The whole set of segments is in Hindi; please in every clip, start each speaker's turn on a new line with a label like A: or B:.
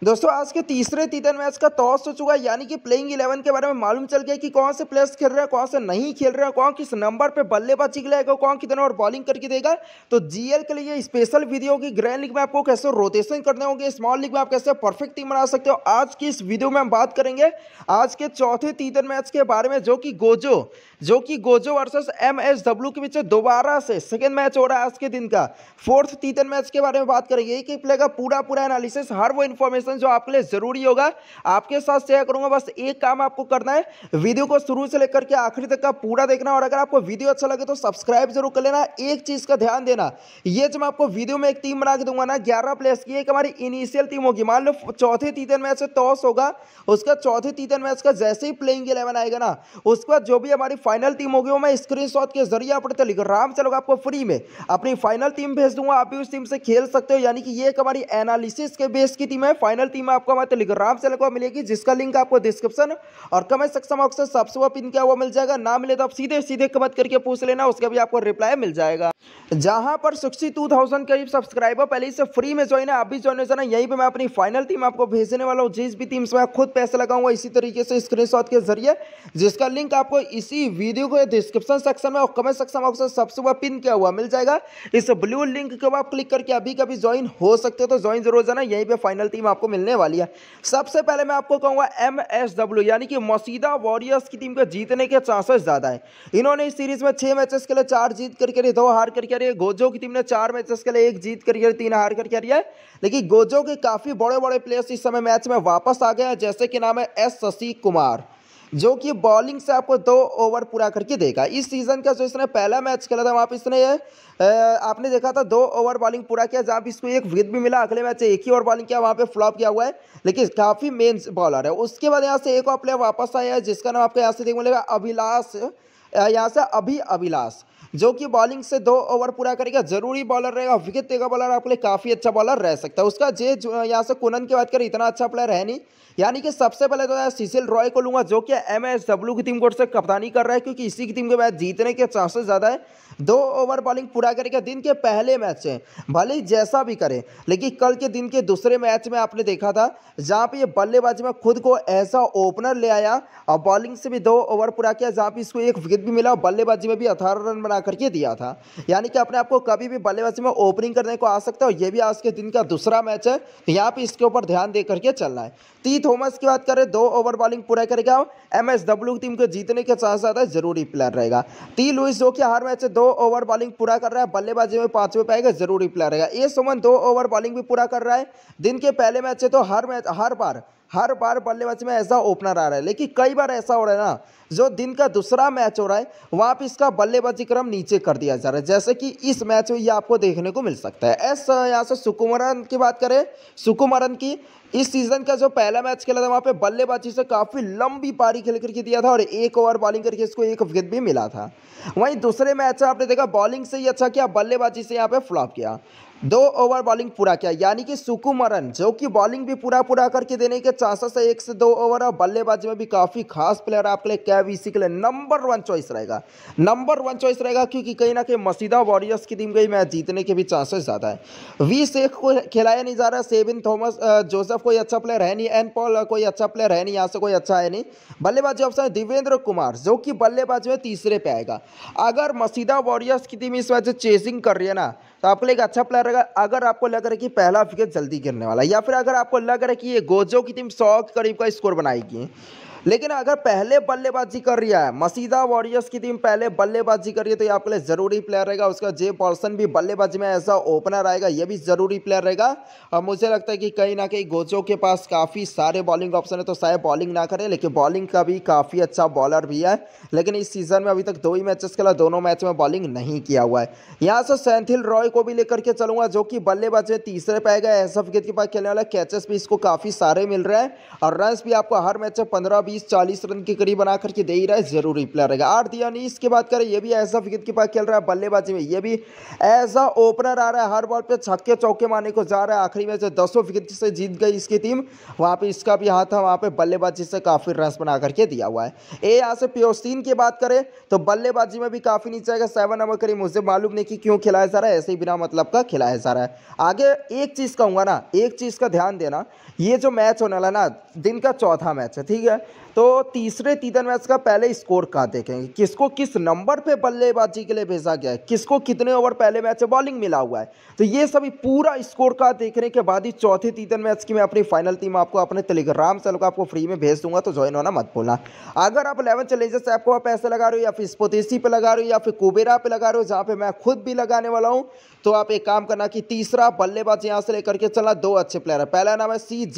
A: दोस्तों आज के तीसरे T10 मैच का टॉस हो चुका है, यानी कि प्लेइंग 11 के बारे में मालूम चल गया कि कौन से प्लेयर्स खेल रहे हैं, कौन से नहीं खेल रहे हैं, कौन किस नंबर पे बल्लेबाजी के लिए आएगा, कौन कितना और बॉलिंग करके देगा। तो जीएल के लिए स्पेशल वीडियो होगी। ग्रैंड लीग में आपको कैसे रोटेशन करने होंगे, स्मॉल लीग में आप कैसे परफेक्ट टीम बना सकते हो, आज की इस वीडियो में हम बात करेंगे आज के चौथे T10 मैच के बारे में, जो कि गोजो वर्सेस MSW के बीच दोबारा से सेकेंड मैच हो रहा है आज के दिन का। फोर्थ T10 मैच के बारे में बात करेंगे, एक एक प्ले का पूरा एनालिसिस, हर वो इन्फॉर्मेशन जो आपके लिए जरूरी होगा आपके साथ शेयर करूंगा। बस एक काम आपको करना है, वीडियो को शुरू से लेकर के आखिरी तक का पूरा देखना, और अगर आपको वीडियो अच्छा लगे तो सब्सक्राइब जरूर कर लेना। एक चीज का ध्यान देना, ये जो मैं आपको वीडियो में एक टीम बना के दूंगा ना 11 प्लेयर्स की, एक हमारी इनिशियल टीम होगी। मान लो चौथे T10 मैच से टॉस होगा, उसका चौथे T10 मैच का जैसे ही प्लेइंग 11 आएगा ना, उसके बाद जो भी हमारी फाइनल टीम होगी वो मैं स्क्रीनशॉट के जरिए अपने टेलीग्राम चलोगा आपको फ्री में अपनी फाइनल टीम भेज दूंगा। आप भी उस टीम से खेल सकते हो, यानी कि ये एक हमारी एनालिसिस के बेस की टीम है। फाइनल टीम आपको हमारे टेलीग्राम चैनल को मिलेगी, जिसका लिंक आपको डिस्क्रिप्शन और कमेंट सेक्शन बॉक्स से सबसे ऊपर पिन किया हुआ मिल जाएगा। ना मिले तो आप सीधे कमेंट करके पूछ लेना, उसका भी आपको रिप्लाई मिल जाएगा। जहां पर 62,000 करीब सब्सक्राइबर पहले से फ्री में ज्वाइन है, आप भी ज्वाइन हो जाना। यहीं पे मैं अपनी फाइनल टीम आपको भेजने वाला हूं, जिस भी टीम से मैं खुद पैसे लगाऊंगा इसी तरीके से स्क्रीनशॉट के जरिए, जिसका लिंक आपको इसी वीडियो को डिस्क्रिप्शन सेक्शन में और कमेंट सेक्शन बॉक्स में सबसे ऊपर पिन किया हुआ मिल जाएगा। इस ब्लू लिंक के आप क्लिक करके अभी कभी ज्वाइन हो सकते हो, तो ज्वाइन जरूर जाना। यहीं पे फाइनल टीम आपको मिलने वाली है। सबसे पहले मैं आपको कहूंगा MSW यानी कि मसीदा वॉरियर्स की टीम के जीतने के चांसेस ज्यादा है। इन्होंने इस सीरीज में 6 मैचेस के लिए 4 जीत करके 2 हार करके रही है। गोजो की टीम ने 4 मैचेस के लिए 1 जीत करके 3 हार करके रही है। लेकिन गोजो के काफी बड़े प्लेयर्स इस समय मैच में वापस आ गए हैं, जैसे कि नाम है S शशि कुमार, जो कि बॉलिंग से आपको 2 ओवर पूरा करके देगा। इस सीजन का जो इसने पहला मैच खेला था वहां पर इसने आपने देखा था 2 ओवर बॉलिंग पूरा किया, जहां पे इसको 1 विकेट भी मिला। अगले मैच से 1 ही ओवर बॉलिंग किया, वहां पे फ्लॉप किया हुआ है, लेकिन काफी मेन बॉलर है। उसके बाद यहाँ से एक और प्लेयर वापस आया है, जिसका नाम आपको यहाँ से देखने मिलेगा अभिलाष, यहाँ से अभिलाष, जो कि बॉलिंग से 2 ओवर पूरा करेगा। जरूरी बॉलर रहेगा, विकेट देगा बॉलर, आपके लिए काफी अच्छा बॉलर रह सकता है। उसका यहाँ से कुनन की बात करें, इतना अच्छा प्लेयर है नहीं। यानी कि सबसे पहले तो सिसिल रॉय को लूंगा, जो कि MSW की टीम को से कप्तानी कर रहा है, क्योंकि इसी की टीम के मैच जीतने के चांसेस ज्यादा है। 2 ओवर बॉलिंग पूरा करेगा दिन के पहले मैच से, भले ही जैसा भी करे। लेकिन कल के दिन के दूसरे मैच में आपने देखा था, जहां पे ये बल्लेबाजी में खुद को ऐसा ओपनर ले आया और बॉलिंग से भी 2 ओवर पूरा किया, जहां पे इसको 1 विकेट भी मिला और बल्लेबाजी में भी 18 रन बना करके दिया था। यानी कि अपने आपको कभी भी बल्लेबाजी में ओपनिंग करने को आ सकता है, और ये भी आज के दिन का दूसरा मैच है, तो यहाँ पे इसके ऊपर ध्यान दे करके चलना है। टी थॉमस की बात करें, 2 ओवर बॉलिंग पूरा करेगा, MSW टीम को जीतने के साथ साथ जरूरी प्लेयर रहेगा। टी लुइस, जो कि हर मैच 2 ओवर बॉलिंग पूरा कर रहा है, बल्लेबाजी में 5वें पाएगा, जरूरी प्लेयर रहेगा। ए सुमन 2 ओवर बॉलिंग भी पूरा कर रहा है, दिन के पहले मैच से तो हर बार बल्लेबाजी में ऐसा ओपनर आ रहा है। लेकिन कई बार ऐसा हो रहा है ना, जो दिन का दूसरा मैच हो रहा है वहां पे इसका बल्लेबाजी क्रम नीचे कर दिया जा रहा है, जैसे कि इस मैच में ये आपको देखने को मिल सकता है। यहाँ से सुकुमारन की बात करें, सुकुमारन की इस सीजन का जो पहला मैच खेला था वहां पे बल्लेबाजी से काफी लंबी पारी खेल करके दिया था, और 1 ओवर बॉलिंग करके इसको 1 विकेट भी मिला था। वहीं दूसरे मैच में आपने देखा बॉलिंग से ही अच्छा किया, बल्लेबाजी से यहाँ पे फ्लॉप किया। 2 ओवर बॉलिंग पूरा किया, यानी कि सुकुमारन, जो कि बॉलिंग भी पूरा करके देने के चांसेस है 1 से 2 ओवर, और बल्लेबाजी में भी काफी खास प्लेयर आपके लिए KVC के लिए नंबर 1 चॉइस रहेगा, क्योंकि कहीं ना कहीं मसीदा वॉरियर्स की टीम गई मैच जीतने के भी चांसेस ज्यादा है। वी शेख को खिलाया नहीं जा रहा, सेविन थॉमस जोसेफ कोई अच्छा प्लेयर है नहीं, एन पॉल कोई अच्छा प्लेयर है नहीं, यहाँ से कोई अच्छा है नहीं। बल्लेबाजी ऑप्शन है दिवेंद्र कुमार, जो कि बल्लेबाजी में तीसरे पे आएगा। अगर मसीदा वॉरियर्स की टीम इस वजह से चेसिंग कर रही है ना, तो आपके लिए एक अच्छा प्लेयर रहेगा। अगर आपको लग रहा है कि पहला विकेट जल्दी गिरने वाला है, या फिर अगर आपको लग रहा है कि ये गोजो की टीम 100 के करीब का स्कोर बनाएगी, लेकिन अगर पहले बल्लेबाजी कर रही है मसीदा वॉरियर्स की टीम, पहले बल्लेबाजी कर रही है, तो ये आपके लिए जरूरी प्लेयर रहेगा। उसका जे पॉल्सन भी बल्लेबाजी में ऐसा ओपनर आएगा, ये भी जरूरी प्लेयर रहेगा। और मुझे लगता है कि कहीं ना कहीं गोजो के पास काफ़ी सारे बॉलिंग ऑप्शन है, तो शायद बॉलिंग ना करे, लेकिन बॉलिंग का भी काफ़ी अच्छा बॉलर भी है। लेकिन इस सीजन में अभी तक 2 ही मैचेस खेला, दोनों मैच में बॉलिंग नहीं किया हुआ है। यहाँ से सेंथिल रॉय को भी लेकर के चलूंगा, जो कि बल्लेबाजी में तीसरे पे आएगा। ऐसा विकेट के पास खेलने वाला, कैचेस भी इसको काफ़ी सारे मिल रहे हैं, और रन्स भी आपको हर मैच में 15-20 15-40 रन के करीब बना करके दे ही रहा है, जरूरी प्लेयर रहेगा। आर्थ यानीस की बात करें, ये भी एज अ विकेट कीपर खेल रहा है बल्लेबाजी में, ये भी एज अ ओपनर आ रहा है, हर बॉल पे छक्के चौके मारने को जा रहा है। आखिरी में जो 10 विकेट से जीत गई इसकी टीम, वहाँ पे इसका भी हाथ था, वहाँ पे बल्लेबाजी से काफ़ी रन बना करके दिया हुआ है। यहाँ से पियोस्टीन की बात करें तो बल्लेबाजी में भी काफ़ी नीचे आएगा, 7 नंबर करीब। मुझे मालूम नहीं कि क्यों खिलाया जा रहा है, ऐसे ही बिना मतलब का खिलाया जा रहा है। आगे एक चीज़ कहूँगा ना, एक चीज़ का ध्यान देना, ये जो मैच होने वाला ना, दिन का चौथा मैच है, ठीक है, तो तीसरे तीसरे मैच का पहले स्कोर कार्ड देखेंगे, किसको किस नंबर पे बल्लेबाजी के लिए भेजा गया है, किसको कितने ओवर पहले मैच में बॉलिंग मिला हुआ है, तो ये सभी पूरा स्कोर कार्ड देखने के बाद ही चौथे तीसरे मैच की मैं अपनी फाइनल टीम आपको अपने टेलीग्राम चैनल को आपको फ्री में भेज दूंगा, तो ज्वाइन होना मत भूलना। अगर आप 11 चैलेंजर्स ऐप को पैसे लगा रहे हो, या फिर स्पोटेसी पे लगा रहे हो, या फिर कुबेरा पे लगा रहे हो, जहाँ पे मैं खुद भी लगाने वाला हूँ, तो आप एक काम करना कि तीसरा बल्लेबाज यहाँ से लेकर के चलना, 2 अच्छे प्लेयर है। पहला नाम है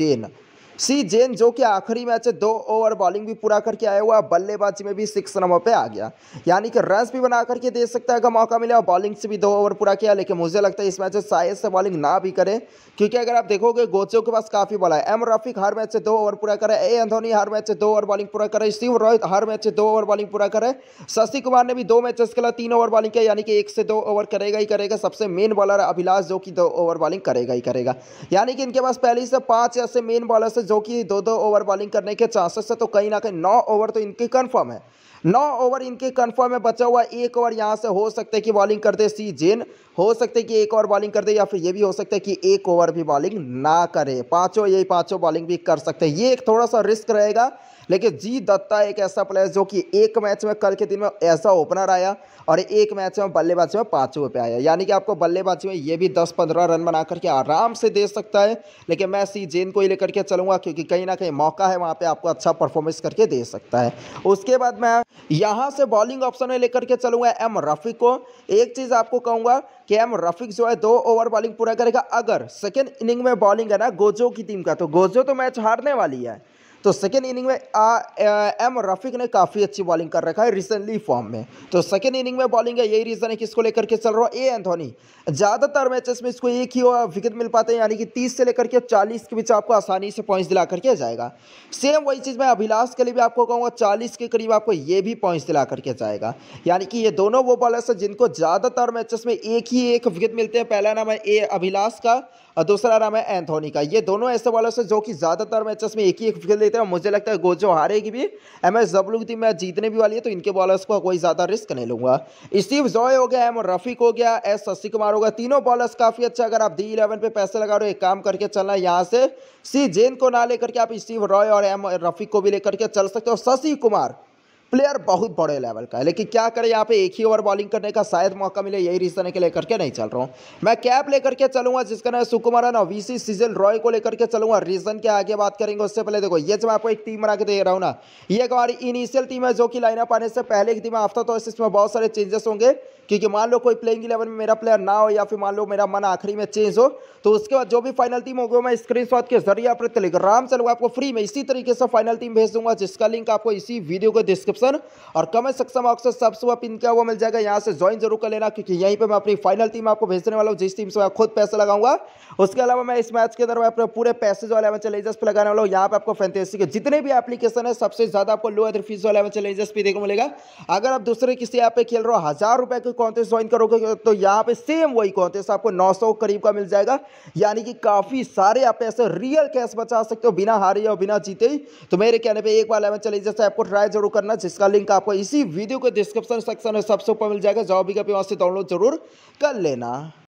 A: सी जेन, जो कि आखिरी मैच 2 ओवर बॉलिंग भी पूरा करके आया हुआ, बल्लेबाजी में भी 6 नंबर पे आ गया, यानी कि रन्स भी बना करके दे सकता है अगर मौका मिला, और बॉलिंग से भी 2 ओवर पूरा किया। लेकिन मुझे लगता है इस मैच में शायद से बॉलिंग ना भी करे, क्योंकि अगर आप देखोगे गोचो के पास काफ़ी बॉल है। एम रफीक हर मैच से 2 ओवर पूरा करे, ए एंथोनी हर मैच से 2 ओवर बॉलिंग पूरा करे, स्टीव रॉय हर मैच से 2 ओवर बॉलिंग पूरा करे, शशि कुमार ने भी 2 मैचेस के लिए 3 ओवर बॉलिंग किया, यानी कि 1 से 2 ओवर करेगा ही करेगा। सबसे मेन बॉलर अभिलाष, जो कि 2 ओवर बॉलिंग करेगा ही करेगा, यानी कि इनके पास पहले से 5 ऐसे मेन बॉलर्स है जो कि 2-2 ओवर बॉलिंग करने के चांसेस है, तो कहीं ना कहीं 9 ओवर तो इनके कंफर्म है। 9 ओवर इनके कंफर्म है, बचा हुआ 1 ओवर यहाँ से हो सकता है कि बॉलिंग कर दे सी जेन, हो सकता है कि 1 ओवर बॉलिंग कर दे, या फिर ये भी हो सकता है कि 1 ओवर भी बॉलिंग ना करे, यही पांचों बॉलिंग भी कर सकते हैं। ये एक थोड़ा सा रिस्क रहेगा, लेकिन जी दत्ता एक ऐसा प्लेयर जो कि एक मैच में कल के दिन में ऐसा ओपनर आया, और एक मैच में बल्लेबाजी में 5वें पे आया, यानी कि आपको बल्लेबाजी में ये भी 10-15 रन बना करके आराम से दे सकता है। लेकिन मैं सी जेन को ही लेकर के चलूँगा, क्योंकि कहीं ना कहीं मौका है वहाँ पे आपको अच्छा परफॉर्मेंस करके दे सकता है। उसके बाद मैं यहाँ से बॉलिंग ऑप्शन में लेकर के चलूँगा एम रफीक को। एक चीज़ आपको कहूँगा कि एम रफीक जो है 2 ओवर बॉलिंग पूरा करेगा। अगर सेकेंड इनिंग में बॉलिंग है ना गोजो की टीम का, तो गोजो तो मैच हारने वाली है, तो सेकेंड इनिंग में एम रफीक ने काफ़ी अच्छी बॉलिंग कर रखा है रिसेंटली फॉर्म में, तो सेकेंड इनिंग में बॉलिंग है, यही रीज़न है कि इसको लेकर के चल रहा है। ए एंथोनी ज़्यादातर मैचेस में इसको एक ही विकेट मिल पाते हैं, यानी कि 30 से लेकर के 40 के बीच आपको आसानी से पॉइंट्स दिला करके जाएगा। सेम वही चीज़ मैं अभिलाष के लिए भी आपको कहूँगा, 40 के करीब आपको ये भी पॉइंट्स दिला करके जाएगा, यानी कि ये दोनों वो बॉलर्स हैं जिनको ज़्यादातर मैचेस में एक विकेट मिलते हैं। पहला नाम है ए अभिलाष का, और दूसरा नाम है एंथोनी का। ये दोनों ऐसे बॉलर्स हैं जो कि ज़्यादातर मैचेस में एक विकेट लेते हैं। मुझे लगता है गोजो हारेगी भी, एमएसडब्ल्यू की टीम मैच जीतने भी वाली है, तो इनके बॉलर्स को कोई ज़्यादा रिस्क नहीं लूंगा। स्टीव जॉय हो गया, एम रफीक हो गया, एस शशि कुमार होगा, तीनों बॉलर्स काफ़ी अच्छा। अगर आप D11 पे पैसे लगा रहे हो, एक काम करके चलना है, यहाँ से सी जेन को ना लेकर के आप स्टीव रॉय और एम रफीक को भी लेकर के चल सकते हो। शशि कुमार प्लेयर बहुत बड़े लेवल का है, लेकिन क्या करें यहाँ पे एक ही ओवर बॉलिंग करने का शायद मौका मिले, यही रीजन है के लेकर के नहीं चल रहा हूँ। मैं कैप लेकर के चलूंगा जिसका नाम सुकुमारन और वीसी सिजल रॉय को लेकर के चलूंगा। रीजन के आगे बात करेंगे, उससे पहले देखो ये जो मैं आपको एक टीम बना के दे रहा हूँ ना, ये हमारी इनिशियल टीम है जो कि लाइनअप आने से पहले की टीम आफ्टर, तो इसमें बहुत सारे चेंजेस होंगे, क्योंकि मान लो कोई प्लेइंग 11 में मेरा प्लेयर ना हो, या फिर मान लो मेरा मन आखिरी में चेंज हो, तो उसके बाद जो भी फाइनल टीम होगी मैं स्क्रीनशॉट के जरिए अपने टेलीग्राम चैनल आपको फ्री में इसी तरीके से फाइनल टीम भेज दूंगा, जिसका लिंक आपको इसी वीडियो के डिस्क्रिप्शन और कमेंट सेक्शन बॉक्स में सबसे ऊपर पिन किया हुआ मिल जाएगा। यहाँ से ज्वाइन जरूर कर लेना, क्योंकि यहीं पे मैं अपनी फाइनल टीम आपको भेजने वाला हूँ, जिस टीम से मैं खुद पैसे लगाऊंगा। उसके अलावा मैं इस मैच के अंदर मैं अपने पूरे पैसे जो 11 चैलेंजर्स पे लगाने वाला हूँ। यहाँ पे आपको फैंटेसी के जितने भी एप्लीकेशन है, सबसे ज्यादा आपको लो एंट्री फीस 11 चैलेंजर्स पे देखने को मिलेगा। अगर आप दूसरे किसी ऐप पे खेल रहे हो, 1000 रुपए के कॉन्टेस्ट ज्वाइन करोगे, तो यहाँ पे सेम वही कॉन्टेस्ट आपको 900 करीब का मिल जाएगा, यानी कि काफी सारे आप ऐसे रियल कैश बचा सकते हो बिना हारे और बिना जीते ही। तो मेरे कहने पे एक बार 11 चैलेंजर्स ऐप को ट्राई जरूर करना, जिसका लिंक आपको इसी वीडियो के डिस्क्रिप्शन सेक्शन में सबसे ऊपर मिल जाएगा। जाओ भी वहां से डाउनलोड जरूर कर लेना।